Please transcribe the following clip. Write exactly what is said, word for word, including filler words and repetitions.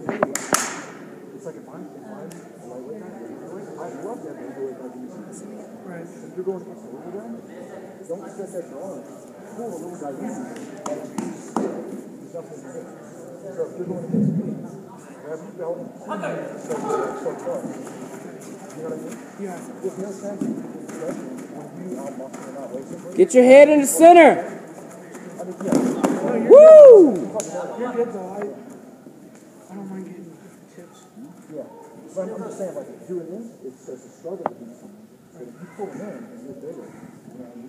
It's like if I'm, if I'm a lightweight guy, I love that heavyweight guy who's easy. Right. If you're going against a little guy, don't expect that drawing. Pull a little guy easy. He's nothing to do. So if you're going against me, grab your belt, so so far. You know what I mean? Yeah. There's no sense in when you outmuscle and not racing. Get your head in the center. I mean, yeah. Woo! You're good though. I, I don't mind getting tips. Yeah. But I'm just saying, like, doing this, it's, it's a struggle to do something. But if you pull them in and you're bigger, you know,